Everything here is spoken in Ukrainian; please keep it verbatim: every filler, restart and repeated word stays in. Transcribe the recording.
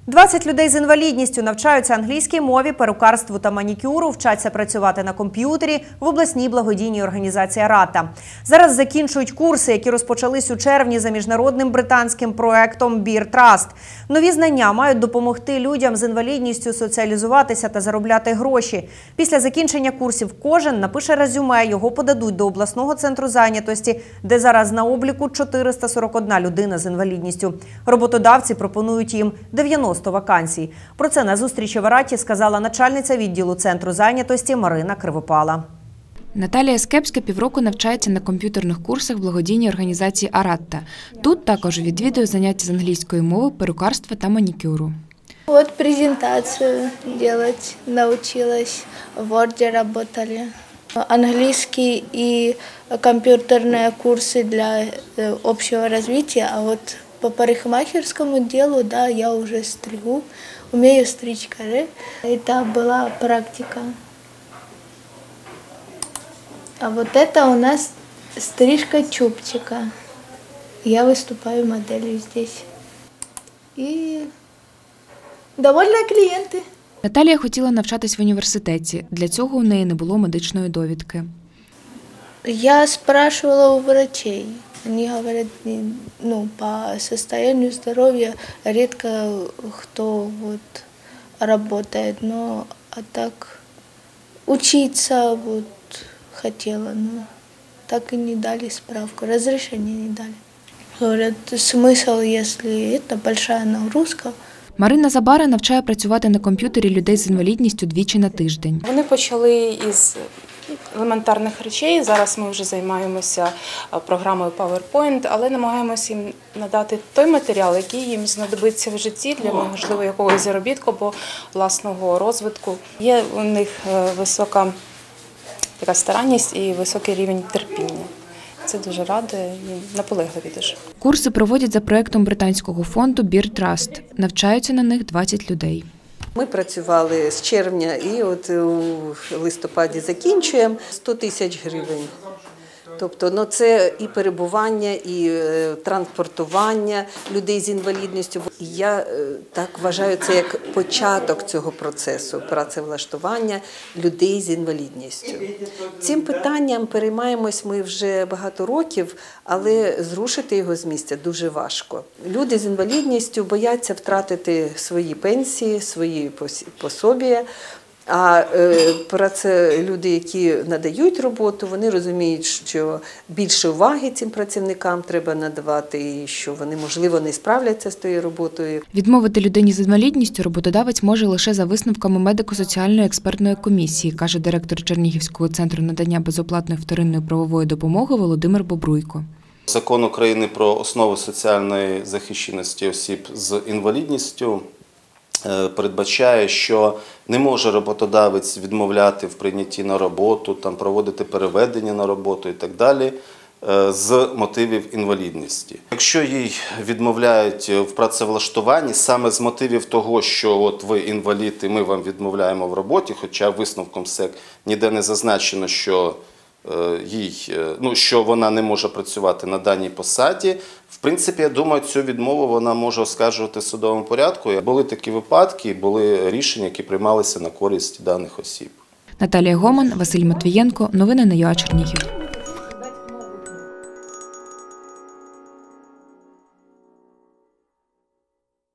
двадцять людей з інвалідністю навчаються англійській мові, перукарству та манікюру, вчаться працювати на комп'ютері в обласній благодійній організації «Аратта». Зараз закінчують курси, які розпочались у червні за міжнародним британським проектом «Бір Траст». Нові знання мають допомогти людям з інвалідністю соціалізуватися та заробляти гроші. Після закінчення курсів кожен напише резюме, його подадуть до обласного центру зайнятості, де зараз на обліку чотириста сорок одна людина з інвалідністю. Роботодавці пропонують їм дев'яносто вакансій. Про це на зустрічі в «Аратті» сказала начальниця відділу центру зайнятості Марина Кривопала. Наталія Скепська півроку навчається на комп'ютерних курсах в благодійній організації «Аратта». Тут також відвідує заняття з англійської мови, перукарства та манікюру. Вот презентацию делать научилась, в Word работали. Английский и компьютерные курсы для общего развития, а вот по парикмахерскому делу, да, я уже стригу, умею стричь коры. Это была практика. А вот это у нас стрижка чубчика. Я выступаю моделью здесь. И довольные клиенты. Наталія хотіла навчатись в університеті. Для цього у неї не було медичної довідки. Я спрашивала у врачей. Они говорят, ну, по состоянию здоровья редко кто вот работает, но а так учиться вот хотела, но так и не дали справку, разрешение не дали. Говорят, смысл, если это большая нагрузка. Марина Забара навчає працювати на комп'ютері людей з інвалідністю двічі на тиждень. Вони почали із елементарних речей, зараз ми вже займаємося програмою PowerPoint, але намагаємося їм надати той матеріал, який їм знадобиться в житті для, можливо, якогось заробітку або власного розвитку. Є у них висока така старанність і високий рівень терпіння. Це дуже радує і наполегливі дуже. Курси проводять за проєктом британського фонду «Бір Траст». Навчаються на них двадцять людей. Ми працювали з червня і от у листопаді закінчуємо сто тисяч гривень. Тобто ну, це і перебування, і е, транспортування людей з інвалідністю. І я е, так вважаю, це як початок цього процесу працевлаштування людей з інвалідністю. Цим питанням переймаємось ми вже багато років, але зрушити його з місця дуже важко. Люди з інвалідністю бояться втратити свої пенсії, свої пособія. А е, люди, які надають роботу, вони розуміють, що більше уваги цим працівникам треба надавати і що вони, можливо, не справляться з тією роботою. Відмовити людині з інвалідністю роботодавець може лише за висновками медико-соціальної експертної комісії, каже директор Чернігівського центру надання безоплатної вторинної правової допомоги Володимир Бобруйко. Закон України про основи соціальної захищеності осіб з інвалідністю передбачає, що не може роботодавець відмовляти в прийнятті на роботу, там, проводити переведення на роботу і так далі з мотивів інвалідності. Якщо їй відмовляють в працевлаштуванні саме з мотивів того, що от ви інвалід і ми вам відмовляємо в роботі, хоча висновком СЕК ніде не зазначено, що їй, ну, що вона не може працювати на даній посаді. В принципі, я думаю, цю відмову вона може оскаржувати в судовому порядку. Були такі випадки, були рішення, які приймалися на користь даних осіб. Наталія Гоман, Василь Матвієнко. Новини на ЮА Чернігів.